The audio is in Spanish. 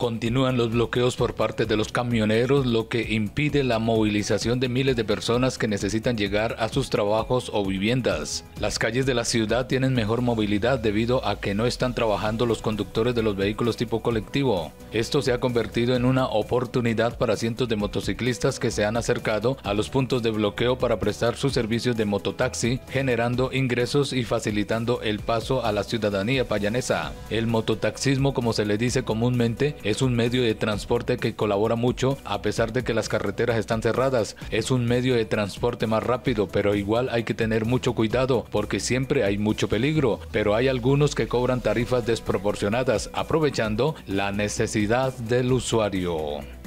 Continúan los bloqueos por parte de los camioneros, lo que impide la movilización de miles de personas que necesitan llegar a sus trabajos o viviendas. Las calles de la ciudad tienen mejor movilidad debido a que no están trabajando los conductores de los vehículos tipo colectivo. Esto se ha convertido en una oportunidad para cientos de motociclistas que se han acercado a los puntos de bloqueo para prestar sus servicios de mototaxi, generando ingresos y facilitando el paso a la ciudadanía payanesa. El mototaxismo, como se le dice comúnmente, es un medio de transporte que colabora mucho a pesar de que las carreteras están cerradas. Es un medio de transporte más rápido, pero igual hay que tener mucho cuidado porque siempre hay mucho peligro, pero hay algunos que cobran tarifas desproporcionadas, aprovechando la necesidad del usuario.